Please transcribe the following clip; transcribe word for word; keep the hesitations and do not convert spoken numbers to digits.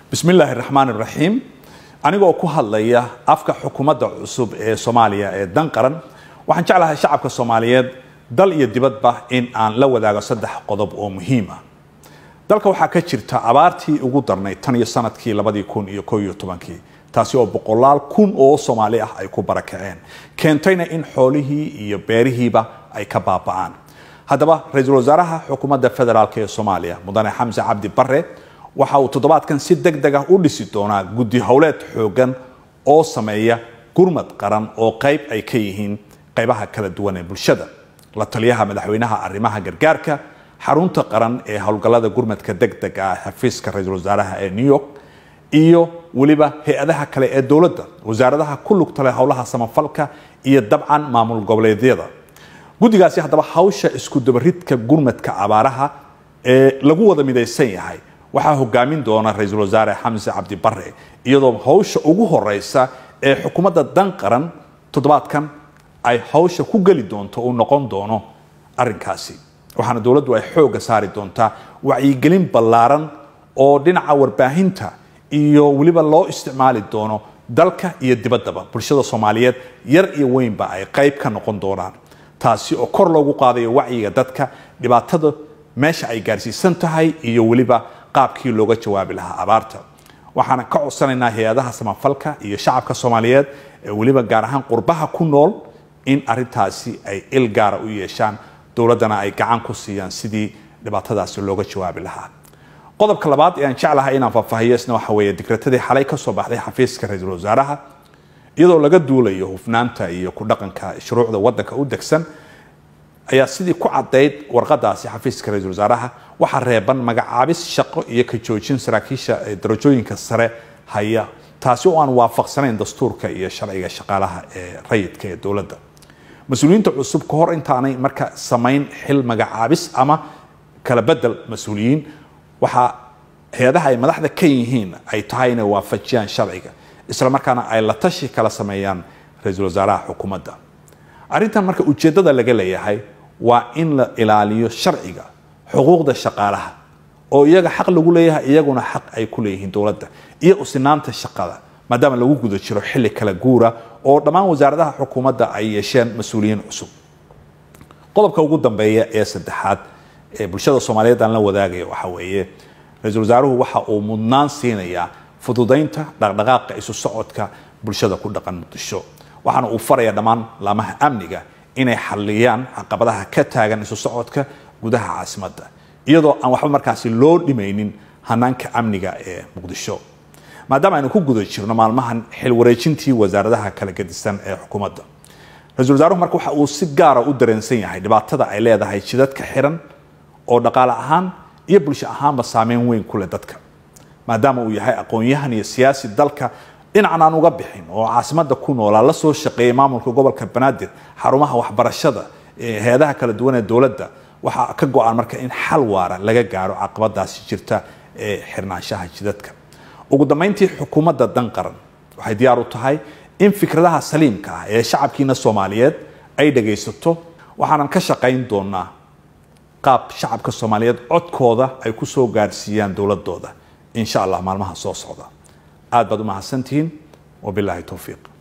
بسم الله الرحمن الرحيم أنا ku hadlaya afka xukuumadda cusub ee Soomaaliya ee dan qaran waxaan jeclahay shacabka Soomaaliyeed dal iyo dibadba in aan la wadaago saddex qodob oo muhiim ah dalka waxa ka jirta abaartii ugu darnay tan iyo sanadkii laba kun iyo koob iyo toban taasi oo boqolaal kun oo Soomaali ah ay ku barakaceen keentayna in xoolihii iyo beerihiiba ay ka baaba'aan haddaba ra'iisul wasaaraha xukuumadda federaalka ee Soomaaliya mudane Xamse Cabdi Barre waxa uu toddobaadkan si degdeg ah u dhisi doonaa guddi hawleed xoogan oo sameeya gurmad qaran oo qayb ay ka yihiin qaybaha kala duwan ee bulshada la taliyaha madaxweynaha arrimaha gargaarka xarunta qaran ee hawlgallada gurmadka degdega ah xafiiska ra'iisul wasaaraha ee New York iyo waliba hay'adaha kale ee dawladda wasaaradaha ku lugta leh hawlaha samafalka iyo dabcan maamul goboleedyada guddigaasi haddaba hawsha isku dabaridka gurmadka abaaraha ee lagu wada midaysan yahay waxaa hogaamin doona ra'iisul wasaare Xamse Cabdi Barre iyadoo hawsha ugu horeysa ee xukuumadda dan qaran toddobaadkan ay hawsha ku gali doonto oo noqon doono arrinkaasi waxaana dawladdu ay xoog saari doontaa wacyigelin ballaaran oo dhinaca warbaahinta iyo waliba loo isticmaali doono dalka iyo dibaddaba bulshada Soomaaliyeed yar iyo weynba ay qayb ka noqon doonaan taasi oo kor loogu qaadayo wacyiga dadka dhibaatada meesha ay gaarsiisan tahay iyo waliba qaabkii looga jawaabi lahaa abaarta waxaana ka codsanaynaa hay'adaha samafalka iyo shacabka Soomaaliyeed ee waliba gaar ahaan qurbaha ku nool in arintaasi ay il gaar u yeeshaan dawladana ay gacan ku siiyaan sidii dhibaatadaasi looga jawaabi lahaa qodobka labaad ee aan jeclahay inaan faahfaahiyo isna waxa weeye digratadii xalay ka soo baxday xafiiska ra'iisul wasaaraha iyadoo laga duulayo hufnaanta iyo ku dhaqanka shuruucda waddanka u degsan ayaa sidii ku cadeyd warqadaasi xafiiska ra'iisul wasaaraha waxa reeban magacaabis shaqo iyo ka joojin saraakiisha darajooyinka sare haya taasi oo aan waafaqsanayn dastuurka iyo sharciga shaqaalaha ee rayidka ee dawladda mas'uuliyiinta cusub ka hor intaanay marka samayn xil magacaabis ama kala bedel mas'uuliyiin waxa hay'adaha ay madaxda ka yihiin ay tahay inay waafajiyaan sharciga isla markaana ay la tashi kala sameeyaan ra'iisul wasaaraha xukuumadda arrintan marka ujeedada laga leeyahay waa in la ilaaliyo sharciga xuquuqda shaqaalaha oo iyaga xaq lagu leeyahay iyaguna xaq ay ku leeyihiin dawladda iyo usinaanta shaqada maadaama lagu guda jiro xilli kala guura oo dhammaan wasaaradaha xukuumadda ay yeesheen mas'uuliyiin cusub qodobka ugu dambeeya ee saddexaad ee bulshada Soomaaliyeed aan la wadaagayo waxa weeye ra'iisul wasaaruhu waxa uu mudnaan siinayaa fududeynta dhaqdhaqaaqa isu socodka bulshada ku dhaqan Muqdisho waxaana uu farayaa dhammaan laamaha amniga inay xalliyaan caqabadaha ka taagan isu socodka gudaha caasimadda iyadoo aan waxba markaasi loo dhimaynin hanaanka amniga ee Muqdisho maadaama aynu ku guda jirno maalmahan xil wareejintii wasaaradaha kala gedisan ee xukuumadda ra'iisul wasaaruhu marka waxa uu si gaar ah u dareensan yahay dhibaatada ay leedahay jidadka xiran oo dhaqaale ahaan iyo bulsho ahaanba saameyn weyn ku leh dadka maadaama uu yahay aqoon-yahan iyo siyaasi dalka dhinacan aan uga bixin oo caasimadda ku noolaa la soo shaqeeyay maamulka gobolka Banaadir xarumaha waxbarashada ee hay'adaha kala duwan ee dawladda waxa ka go'an marka in xal waara laga gaaro caqabadaasi jirta ee xirnaanshaha jidadka ugu dambeyntii xukuumadda dan qaran waxay diyaar u tahay in fikradaha saliimka ah ee shacabkiina Soomaaliyeed ay dhageysato waxaan ka shaqeyn doonaa qaab shacabka Soomaaliyeed codkooda ay ku soo gaarsiiyaan dawladooda insha Allah maalmaha soo socda aad baad u mahadsantihiin wabillahi tawfiiq